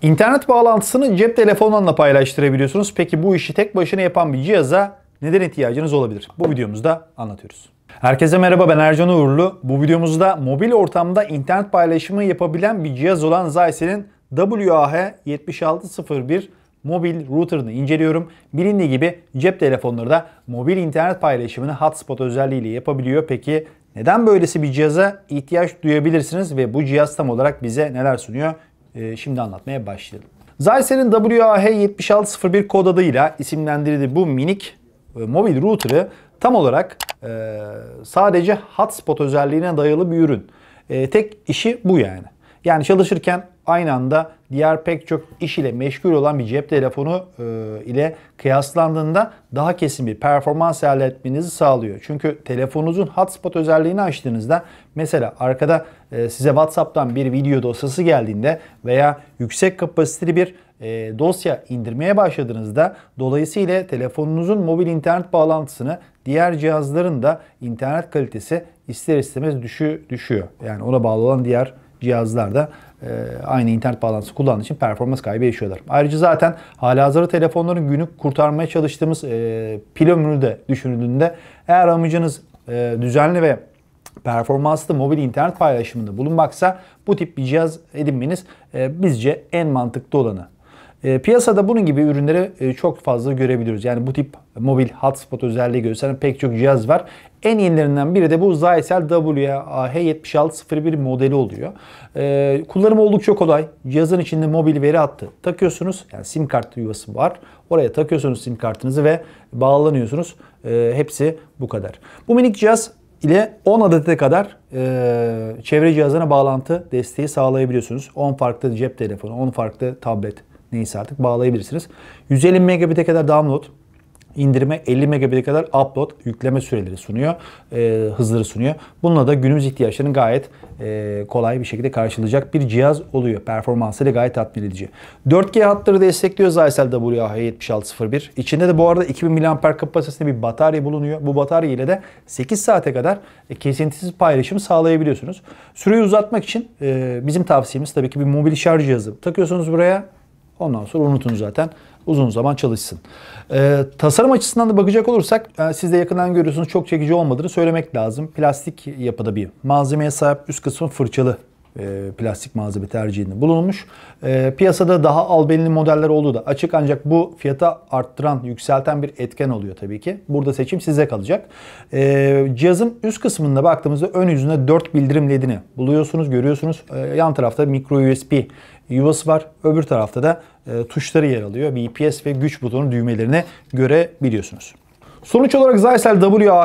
İnternet bağlantısını cep telefonundan da paylaştırabiliyorsunuz. Peki bu işi tek başına yapan bir cihaza neden ihtiyacınız olabilir? Bu videomuzda anlatıyoruz. Herkese merhaba, ben Ercan Uğurlu. Bu videomuzda mobil ortamda internet paylaşımı yapabilen bir cihaz olan Zyxel'in WAH7601 mobil router'ını inceliyorum. Bilindiği gibi cep telefonları da mobil internet paylaşımını hotspot özelliğiyle yapabiliyor. Peki neden böylesi bir cihaza ihtiyaç duyabilirsiniz ve bu cihaz tam olarak bize neler sunuyor? Şimdi anlatmaya başlayalım. Zyxel'in WAH7601 kod adıyla isimlendirdiği bu minik mobil router'ı tam olarak sadece hotspot özelliğine dayalı bir ürün. Tek işi bu yani. Yani çalışırken aynı anda diğer pek çok iş ile meşgul olan bir cep telefonu ile kıyaslandığında daha kesin bir performans elde etmenizi sağlıyor. Çünkü telefonunuzun hotspot özelliğini açtığınızda mesela arkada size WhatsApp'tan bir video dosyası geldiğinde veya yüksek kapasiteli bir dosya indirmeye başladığınızda dolayısıyla telefonunuzun mobil internet bağlantısını diğer cihazların da internet kalitesi ister istemez düşüyor. Yani ona bağlı olan diğer cihazlarda aynı internet bağlantısı kullandığı için performans kaybı yaşıyorlar. Ayrıca zaten halihazırda telefonların günlük kurtarmaya çalıştığımız pil ömrünü de düşünüldüğünde eğer amacınız düzenli ve performanslı mobil internet paylaşımında bulunmaksa bu tip bir cihaz edinmeniz bizce en mantıklı olanı. Piyasada bunun gibi ürünleri çok fazla görebiliyoruz. Yani bu tip mobil hotspot özelliği gösteren pek çok cihaz var. En yenilerinden biri de bu Zyxel WAH7601 modeli oluyor. Kullanımı oldukça kolay. Cihazın içinde mobil veri hattı takıyorsunuz. Yani sim kart yuvası var. Oraya takıyorsunuz sim kartınızı ve bağlanıyorsunuz. Hepsi bu kadar. Bu minik cihaz ile 10 adete kadar çevre cihazına bağlantı desteği sağlayabiliyorsunuz. 10 farklı cep telefonu, 10 farklı tablet neyse artık bağlayabilirsiniz. 150 megabit'e kadar download, indirme 50 megabit'e kadar upload, yükleme süreleri sunuyor, hızları sunuyor. Bununla da günümüz ihtiyaçlarını gayet kolay bir şekilde karşılayacak bir cihaz oluyor. Performansıyla gayet tatmin edici. 4G hatları destekliyor Zyxel WAH7601. İçinde de bu arada 2000 mAh kapasitesinde bir batarya bulunuyor. Bu batarya ile de 8 saate kadar kesintisiz paylaşım sağlayabiliyorsunuz. Süreyi uzatmak için bizim tavsiyemiz tabii ki bir mobil şarj cihazı takıyorsunuz buraya. Ondan sonra unutun zaten. Uzun zaman çalışsın. Tasarım açısından da bakacak olursak siz de yakından görüyorsunuz çok çekici olmadığını söylemek lazım. Plastik yapıda bir malzemeye sahip, üst kısmı fırçalı plastik malzeme tercihinde bulunmuş. Piyasada daha albenili modeller olduğu da açık ancak bu fiyata arttıran, yükselten bir etken oluyor tabii ki. Burada seçim size kalacak. Cihazın üst kısmında baktığımızda ön yüzünde 4 bildirim ledini buluyorsunuz, görüyorsunuz. Yan tarafta micro USB yuvası var. Öbür tarafta da tuşları yer alıyor. VPS ve güç butonu düğmelerini görebiliyorsunuz. Sonuç olarak Zyxel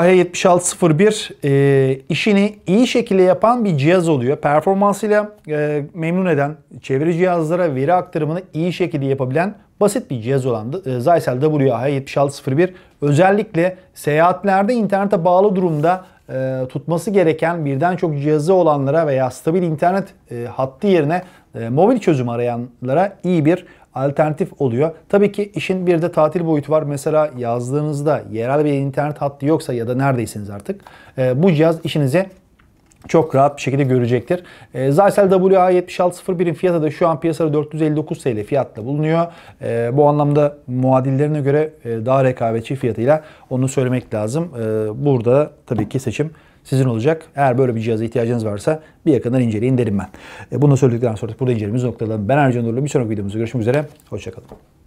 WAH7601 işini iyi şekilde yapan bir cihaz oluyor. Performansıyla memnun eden, çevre cihazlara veri aktarımını iyi şekilde yapabilen basit bir cihaz olan Zyxel WAH7601 özellikle seyahatlerde internete bağlı durumda tutması gereken birden çok cihazı olanlara veya stabil internet hattı yerine mobil çözüm arayanlara iyi bir alternatif oluyor. Tabii ki işin bir de tatil boyutu var. Mesela yazdığınızda yerel bir internet hattı yoksa ya da neredeyseniz artık bu cihaz işinizi çok rahat bir şekilde görecektir. Zyxel WAH7601'in fiyatı da şu an piyasada 459 TL fiyatla bulunuyor. Bu anlamda muadillerine göre daha rekabetçi fiyatıyla onu söylemek lazım. Burada tabii ki seçim sizin olacak. Eğer böyle bir cihaza ihtiyacınız varsa bir yakından inceleyin derim ben. Bunu söyledikten sonra burada incelememizi noktalayalım. Ben Ercan Uğurlu. Bir sonraki videomuzda görüşmek üzere. Hoşçakalın.